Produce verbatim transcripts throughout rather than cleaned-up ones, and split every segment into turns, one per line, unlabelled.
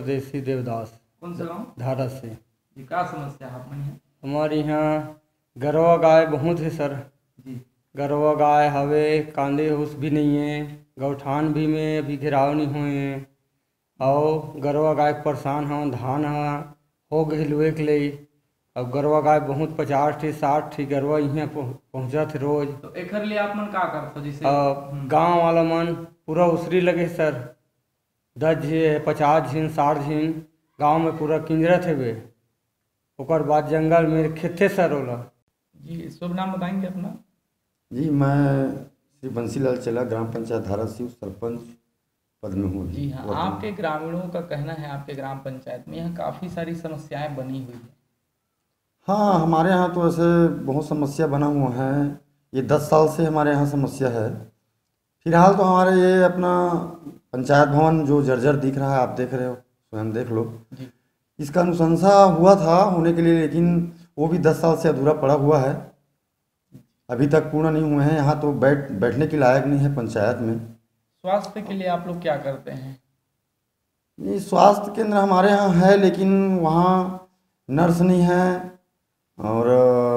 परदेसी देवदास।
कौन सा गाँव?
धारस से।
जी, क्या समस्या है आप में यहाँ?
हमारे यहाँ गरवा गाय बहुत है सर।
जी
गरवा गाय हवे, कांदे हुस भी नहीं है, गौठान भी में अभी घेराव नहीं हुए हैं। और गरवा गाय परेशान हूँ, धान हाँ हो गई लुए के लिए। अब गरवा गाय बहुत पचास ठी साठ ठी गरवा यहाँ पहुँचत है रोज।
तो एकर लिए आप मन का करते हो जैसे?
अब गांव वाला मन पूरा उसरी लगे सर, दस झी पचास झीन साठ झीन गांव में पूरा किंजरत है वे। ओकर बाद जंगल में खेते सर होला।
जी, शुभ नाम बताएंगे अपना?
जी, मैं श्री बंसीलाल चेला, ग्राम पंचायत धारस सरपंच पद में हूँ।
जी हाँ, आपके ग्रामीणों का कहना है आपके ग्राम पंचायत में यहाँ काफ़ी सारी समस्याएं बनी हुई है।
हाँ, हमारे यहाँ तो ऐसे बहुत समस्या बना हुआ है। ये दस साल से हमारे यहाँ समस्या है। फिलहाल तो हमारे ये अपना पंचायत भवन जो जर्जर दिख रहा है, आप देख रहे हो, स्वयं देख लो।
जी
इसका अनुशंसा हुआ था होने के लिए, लेकिन वो भी दस साल से अधूरा पड़ा हुआ है, अभी तक पूर्ण नहीं हुए हैं। यहाँ तो बैठ बैठने के लायक नहीं है पंचायत में।
स्वास्थ्य के लिए आप लोग क्या करते हैं?
ये स्वास्थ्य केंद्र हमारे यहाँ है, लेकिन वहाँ नर्स नहीं है। और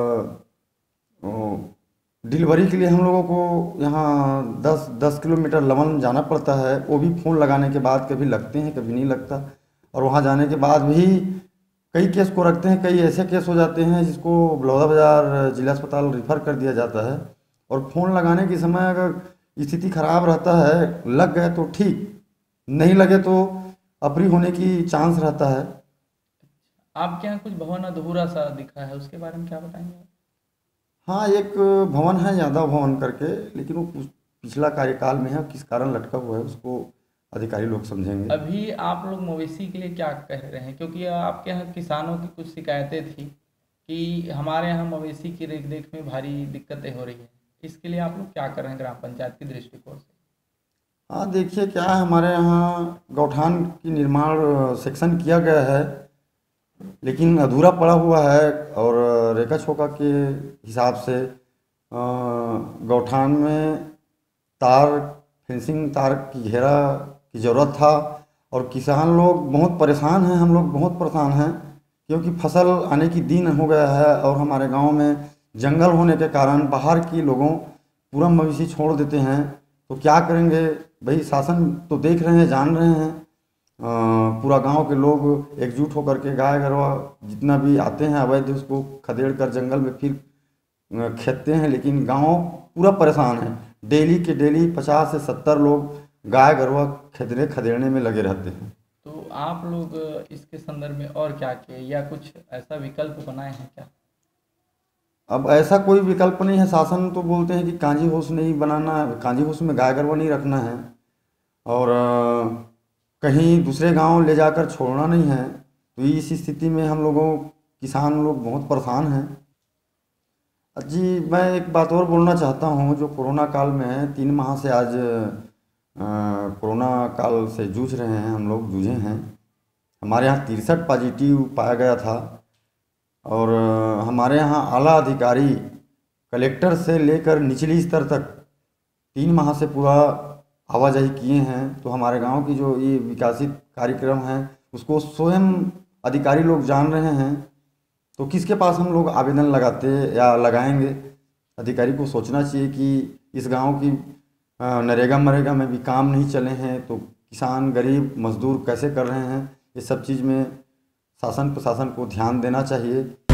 डिलीवरी के लिए हम लोगों को यहाँ दस दस किलोमीटर लवन जाना पड़ता है। वो भी फ़ोन लगाने के बाद कभी लगते हैं कभी नहीं लगता। और वहाँ जाने के बाद भी कई केस को रखते हैं, कई ऐसे केस हो जाते हैं जिसको बलौदाबाजार जिला अस्पताल रिफ़र कर दिया जाता है। और फ़ोन लगाने के समय अगर स्थिति खराब रहता है, लग गए तो ठीक, नहीं लगे तो अपरी होने की चांस रहता है।
आपके यहाँ कुछ भवन अधूरा सा दिखा है, उसके बारे में क्या बताएंगे?
हाँ, एक भवन है यादव भवन करके, लेकिन वो पिछला कार्यकाल में है, किस कारण लटका हुआ है उसको अधिकारी लोग समझेंगे।
अभी आप लोग मवेशी के लिए क्या कह रहे हैं? क्योंकि आपके यहाँ किसानों की कुछ शिकायतें थी कि हमारे यहाँ मवेशी की रेख देख में भारी दिक्कतें हो रही है, इसके लिए आप लोग क्या कर रहे हैं ग्राम पंचायत के दृष्टिकोण से?
हाँ, देखिए क्या है, हमारे यहाँ गौठान की निर्माण सेक्शन किया गया है, लेकिन अधूरा पड़ा हुआ है। और रेखा छोका के हिसाब से गौठान में तार फेंसिंग तार की घेरा की ज़रूरत था। और किसान लोग बहुत परेशान हैं, हम लोग बहुत परेशान हैं, क्योंकि फसल आने की दिन हो गया है। और हमारे गांव में जंगल होने के कारण बाहर के लोगों पूरा मवेशी छोड़ देते हैं। तो क्या करेंगे भाई, शासन तो देख रहे हैं, जान रहे हैं। आ, पूरा गांव के लोग एकजुट होकर के गाय गरवा जितना भी आते हैं अवैध, उसको खदेड़ कर जंगल में फिर खेदते हैं। लेकिन गांव पूरा परेशान है, डेली के डेली पचास से सत्तर लोग गाय गरवा खदेड़ने खदेड़ने में लगे रहते हैं।
तो आप लोग इसके संदर्भ में और क्या किए, या कुछ ऐसा विकल्प बनाए हैं क्या?
अब ऐसा कोई विकल्प नहीं है। शासन तो बोलते हैं कि कांजी होश नहीं बनाना है, कांजी होश में गाय गरवा नहीं रखना है, और कहीं दूसरे गांव ले जाकर छोड़ना नहीं है। तो इस स्थिति में हम लोगों किसान लोग बहुत परेशान हैं। जी, मैं एक बात और बोलना चाहता हूं, जो कोरोना काल में है, तीन माह से आज कोरोना काल से जूझ रहे हैं, हम लोग जूझे हैं। हमारे यहाँ तिरसठ पॉजिटिव पाया गया था। और हमारे यहाँ आला अधिकारी कलेक्टर से लेकर निचली स्तर तक तीन माह से पूरा आवाजाही किए हैं। तो हमारे गांव की जो ये विकासित कार्यक्रम है उसको स्वयं अधिकारी लोग जान रहे हैं। तो किसके पास हम लोग आवेदन लगाते या लगाएंगे? अधिकारी को सोचना चाहिए कि इस गांव की नरेगा मरेगा में भी काम नहीं चले हैं, तो किसान गरीब मजदूर कैसे कर रहे हैं। ये सब चीज़ में शासन प्रशासन को ध्यान देना चाहिए।